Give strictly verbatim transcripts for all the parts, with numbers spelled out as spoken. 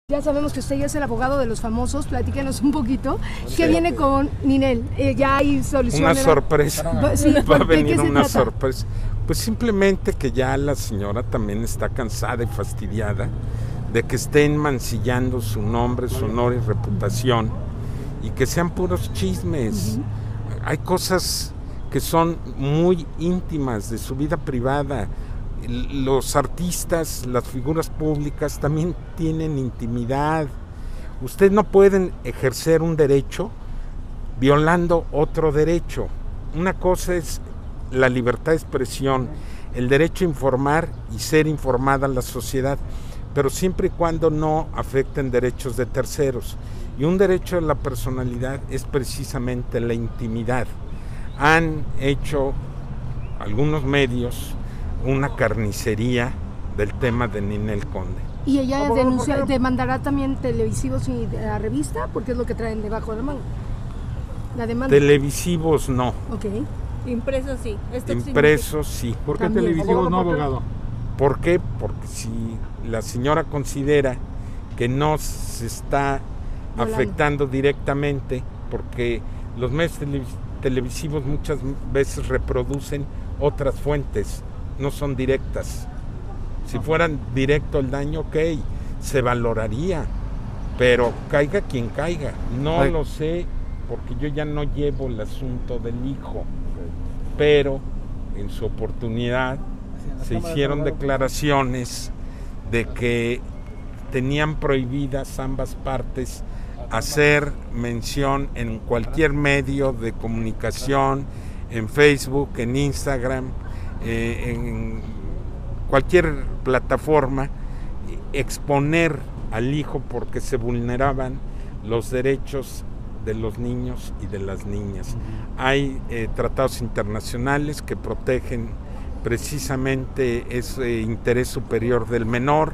Ya sabemos que usted ya es el abogado de los famosos, platíquenos un poquito. Sí. ¿Qué viene con Ninel? Eh, ¿Ya hay solución? Una sorpresa, Sí, va a venir una trata? sorpresa. Pues simplemente que ya la señora también está cansada y fastidiada de que estén mancillando su nombre, su honor y reputación y que sean puros chismes. Uh-huh. Hay cosas que son muy íntimas de su vida privada. Los artistas, las figuras públicas también tienen intimidad. Ustedes no pueden ejercer un derecho violando otro derecho. Una cosa es la libertad de expresión, el derecho a informar y ser informada la sociedad, pero siempre y cuando no afecten derechos de terceros. Y un derecho de la personalidad es precisamente la intimidad. Han hecho algunos medios una carnicería del tema de Ninel Conde. ¿Y ella denuncia, demandará también televisivos y de la revista? Porque es lo que traen debajo de la manga. La demanda. Televisivos no. Ok. Impresos sí. Esto Impresos sí. ¿Por qué También. televisivos no, abogado? ¿Por qué? Porque si la señora considera que no se está Volando. afectando directamente, porque los medios televisivos muchas veces reproducen otras fuentes, no son directas. Si fueran directo el daño, ok, se valoraría, pero caiga quien caiga. No Ay. lo sé, porque yo ya no llevo el asunto del hijo, pero en su oportunidad se hicieron declaraciones de que tenían prohibidas ambas partes hacer mención en cualquier medio de comunicación, en Facebook, en Instagram, Eh, en cualquier plataforma, exponer al hijo porque se vulneraban los derechos de los niños y de las niñas. Uh-huh. Hay eh, tratados internacionales que protegen precisamente ese interés superior del menor.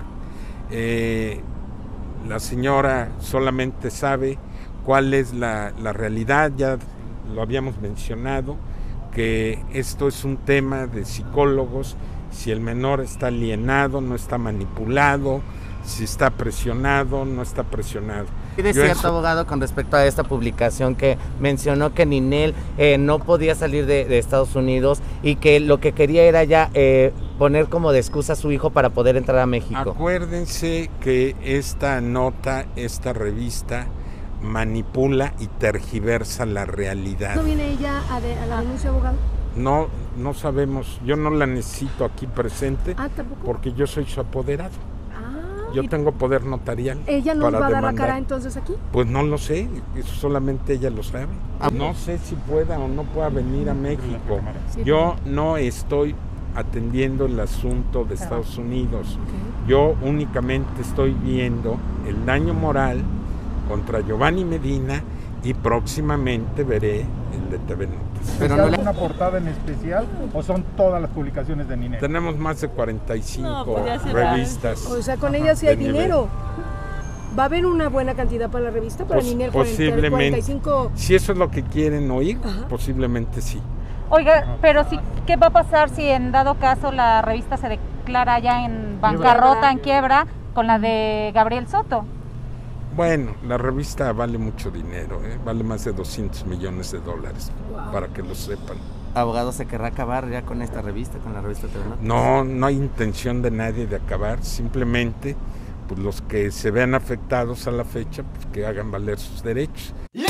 Eh, la señora solamente sabe cuál es la, la realidad, ya lo habíamos mencionado, que esto es un tema de psicólogos, si el menor está alienado, no está manipulado, si está presionado, no está presionado. ¿Qué es cierto, eso... abogado, con respecto a esta publicación que mencionó que Ninel eh, no podía salir de, de Estados Unidos y que lo que quería era ya eh, poner como de excusa a su hijo para poder entrar a México? Acuérdense que esta nota, esta revista, manipula y tergiversa la realidad. ¿No viene ella a, de, a la denuncia, abogado? No, no sabemos. Yo no la necesito aquí presente ah, ¿tampoco? Porque yo soy su apoderado. Ah, yo tengo poder notarial. ¿Ella nos para va a dar demandar. la cara entonces aquí? Pues no lo sé, eso solamente ella lo sabe. Ah, no sé si pueda o no pueda venir a México. Sí, yo no estoy atendiendo el asunto de Estados Unidos. Okay. Yo únicamente estoy viendo el daño moral contra Giovanni Medina y próximamente veré el de T V Notas. ¿Pero no le... una portada en especial o son todas las publicaciones de Ninel? Tenemos más de cuarenta y cinco no, pues revistas. O sea, con ella sí hay dinero. ¿Va a haber una buena cantidad para la revista, para Pos Ninel? Posiblemente. cuarenta y cinco... Si eso es lo que quieren oír, Ajá. posiblemente sí. Oiga, pero sí, ¿qué va a pasar si en dado caso la revista se declara ya en bancarrota, en quiebra, con la de Gabriel Soto? Bueno, la revista vale mucho dinero, ¿eh? Vale más de doscientos millones de dólares, wow. para que lo sepan. ¿Abogado, se querrá acabar ya con esta revista, con la revista T V Notas? No, no hay intención de nadie de acabar, simplemente pues los que se vean afectados a la fecha, pues que hagan valer sus derechos.